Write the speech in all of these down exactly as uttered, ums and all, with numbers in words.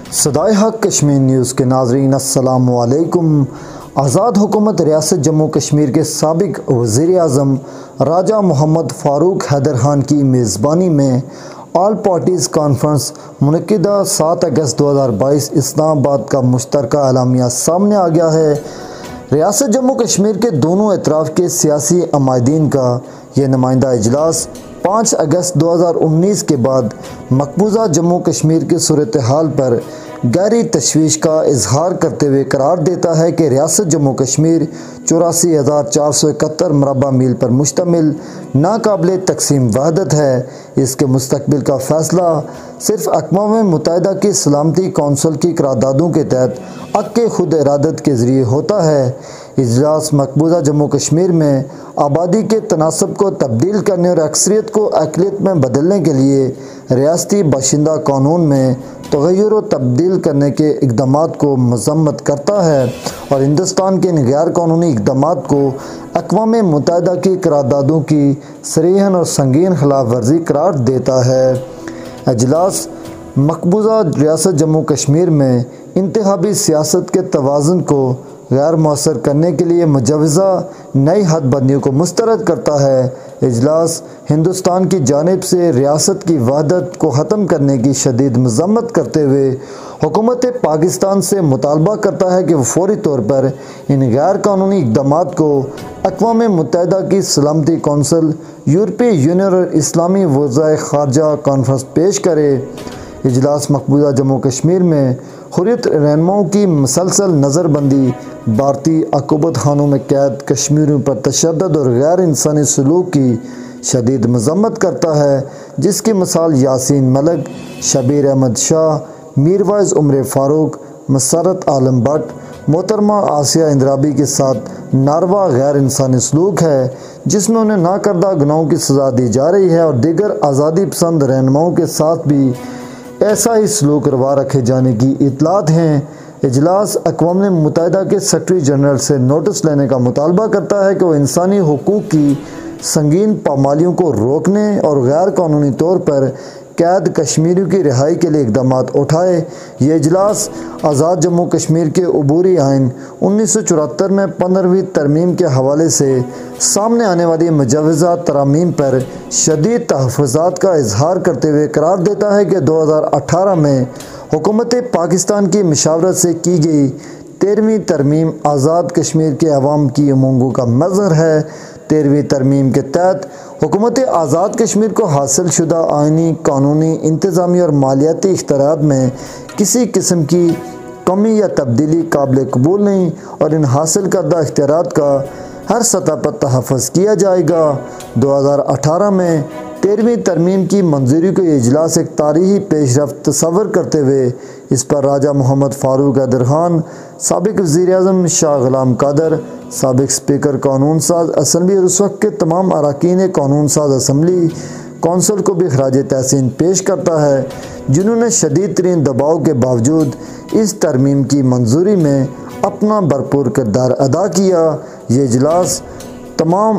صدائے حق کشمیر نیوز کے ناظرین السلام علیکم۔ آزاد حکومت ریاست جموں کشمیر کے سابق وزیر اعظم راجہ محمد فاروق حیدر خان کی میزبانی میں آل پارٹیز کانفرنس منعقدہ سات اگست دو ہزار بائیس اسلام آباد کا مشترکہ اعلامیہ سامنے آ گیا ہے۔ ریاست جموں کشمیر کے دونوں اطراف کے سیاسی عمائدین کا یہ نمائندہ اجلاس پانچ اگست دو ہزار انیس کے بعد مقبوضہ جموں کشمیر کی صورتحال پر گہری تشویش کا اظہار کرتے ہوئے قرار دیتا ہے کہ ریاست جموں کشمیر چوراسی ہزار چار سو اکہتر مربع میل پر مشتمل ناقابل تقسیم وحدت ہے۔ اس کے مستقبل کا فیصلہ صرف اقوام متحدہ کی سلامتی کونسل کی قراردادوں کے تحت حق خود ارادت کے ذریعے ہوتا ہے۔ اجلاس مقبوضہ جموں کشمیر میں آبادی کے تناسب کو تبدیل کرنے اور اکثریت کو اقلیت میں بدلنے کے لیے ریاستی باشندہ قانون میں تغیر و تبدیل کرنے کے اقدامات کو مذمت کرتا ہے اور ہندوستان کے ان غیر قانونی اقدامات کو اقوام متحدہ کی قراردادوں کی صریحاً اور سنگین خلاف ورزی قرار دیتا ہے۔ اجلاس مقبوضہ ریاست جموں کشمیر میں انتخابی سیاست کے توازن کو غیر مؤثر کرنے کے لیے مجوزہ نئی حد بندیوں کو مسترد کرتا ہے۔ اجلاس ہندوستان کی جانب سے ریاست کی وحدت کو ختم کرنے کی شدید مذمت کرتے ہوئے حکومت پاکستان سے مطالبہ کرتا ہے کہ وہ فوری طور پر ان غیر قانونی اقدامات کو اقوام متحدہ کی سلامتی کونسل، یورپی یونین اور اسلامی وزرائے خارجہ کانفرنس پیش کرے۔ اجلاس مقبوضہ جموں کشمیر میں حریت رہنماؤں کی مسلسل نظر بندی، بھارتی حکومت خانوں میں قید، کشمیریوں پر تشدد اور غیر انسانی سلوک کی شدید مذمت کرتا ہے، جس کی مثال یاسین ملک، شبیر احمد شاہ، میر وائز عمر فاروق، مسرت عالم بٹ، محترمہ آسیہ اندرابی کے ساتھ ناروا غیر انسانی سلوک ہے، جس میں انہیں ناکردہ گناہوں کی سزا دی جا رہی ہے اور دیگر آزادی پسند رہنماؤں کے ساتھ بھی ایسا ہی سلوک روا رکھے جانے کی اطلاعات ہیں۔ اجلاس اقوام متحدہ کے سیکرٹری جنرل سے نوٹس لینے کا مطالبہ کرتا ہے کہ وہ انسانی حقوق کی سنگین پامالیوں کو روکنے اور غیر قانونی طور پر قید کشمیریوں کی رہائی کے لیے اقدامات اٹھائے۔ یہ اجلاس آزاد جموں کشمیر کے عبوری آئین انیس سو چورہتر میں پندرہویں ترمیم کے حوالے سے سامنے آنے والی مجوزہ ترامیم پر شدید تحفظات کا اظہار کرتے ہوئے قرار دیتا ہے کہ دو ہزار اٹھارہ میں حکومت پاکستان کی مشاورت سے کی گئی تیرہویں ترمیم آزاد کشمیر کے عوام کی امنگوں کا مظہر ہے۔ تیرہویں ترمیم کے تحت حکومت آزاد کشمیر کو حاصل شدہ آئینی، قانونی، انتظامی اور مالیاتی اختیارات میں کسی قسم کی کمی یا تبدیلی قابل قبول نہیں اور ان حاصل کردہ اختیارات کا ہر سطح پر تحفظ کیا جائے گا۔ دو ہزار اٹھارہ میں تیرہویں ترمیم کی منظوری کو یہ اجلاس ایک تاریخی پیش رفت تصور کرتے ہوئے اس پر راجہ محمد فاروق حیدر خان، سابق وزیر اعظم شاہ غلام قادر، سابق اسپیکر قانون ساز اسمبلی اور اس وقت کے تمام اراکین قانون ساز اسمبلی کونسل کو بھی خراج تحسین پیش کرتا ہے، جنہوں نے شدید ترین دباؤ کے باوجود اس ترمیم کی منظوری میں اپنا بھرپور کردار ادا کیا۔ یہ اجلاس تمام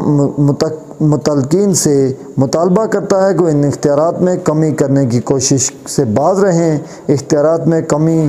متعلقین سے مطالبہ کرتا ہے کہ وہ ان اختیارات میں کمی کرنے کی کوشش سے باز رہیں۔ اختیارات میں کمی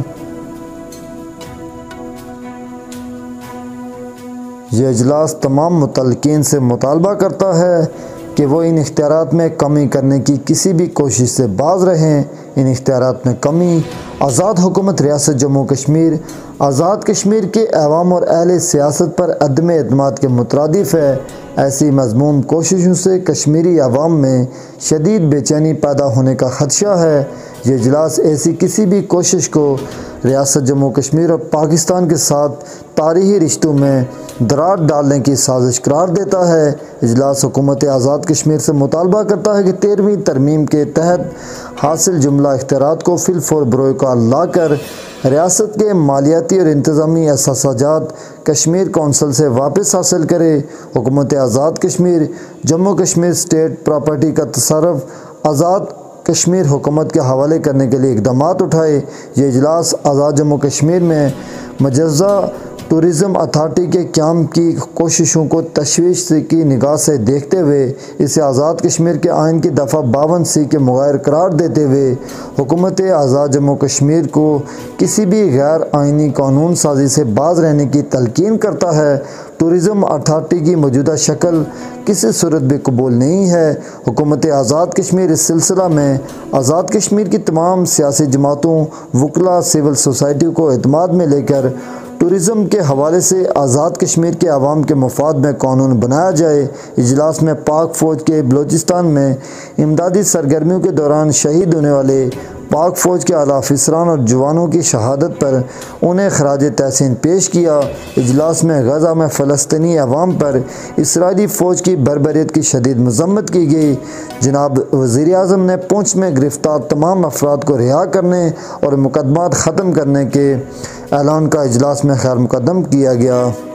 یہ اجلاس تمام متعلقین سے مطالبہ کرتا ہے کہ وہ ان اختیارات میں کمی کرنے کی کسی بھی کوشش سے باز رہیں۔ ان اختیارات میں کمی آزاد حکومت ریاست جموں کشمیر آزاد کشمیر کے عوام اور اہل سیاست پر عدم اعتماد کے مترادف ہے۔ ایسی مذموم کوششوں سے کشمیری عوام میں شدید بے چینی پیدا ہونے کا خدشہ ہے۔ یہ اجلاس ایسی کسی بھی کوشش کو ریاست جموں کشمیر اور پاکستان کے ساتھ تاریخی رشتوں میں دراڑ ڈالنے کی سازش قرار دیتا ہے۔ اجلاس حکومت آزاد کشمیر سے مطالبہ کرتا ہے کہ تیرہویں ترمیم کے تحت حاصل جملہ اختیارات کو فی الفور بروئے کار لا کر ریاست کے مالیاتی اور انتظامی احساسات کشمیر کونسل سے واپس حاصل کرے۔ حکومت آزاد کشمیر جموں کشمیر اسٹیٹ پراپرٹی کا تصرف آزاد کشمیر حکومت کے حوالے کرنے کے لیے اقدامات اٹھائے۔ یہ اجلاس آزاد جموں کشمیر میں مجوزہ ٹورزم اتھارٹی کے قیام کی کوششوں کو تشویش کی نگاہ سے دیکھتے ہوئے اسے آزاد کشمیر کے آئین کی دفعہ باون سی کے مغیر قرار دیتے ہوئے حکومت آزاد جموں کشمیر کو کسی بھی غیر آئینی قانون سازی سے باز رہنے کی تلقین کرتا ہے۔ ٹورزم اتھارٹی کی موجودہ شکل کسی صورت بھی قبول نہیں ہے۔ حکومت آزاد کشمیر اس سلسلہ میں آزاد کشمیر کی تمام سیاسی جماعتوں، وکلاء، سول سوسائٹی کو اعتماد میں لے کر ٹورزم کے حوالے سے آزاد کشمیر کے عوام کے مفاد میں قانون بنایا جائے۔ اجلاس میں پاک فوج کے بلوچستان میں امدادی سرگرمیوں کے دوران شہید ہونے والے پاک فوج کے اعلیٰ افسران اور جوانوں کی شہادت پر انہیں خراج تحسین پیش کیا۔ اجلاس میں غزہ میں فلسطینی عوام پر اسرائیلی فوج کی بربریت کی شدید مذمت کی گئی۔ جناب وزیر اعظم نے پونچھ میں گرفتار تمام افراد کو رہا کرنے اور مقدمات ختم کرنے کے اعلان کا اجلاس میں خیر مقدم کیا گیا۔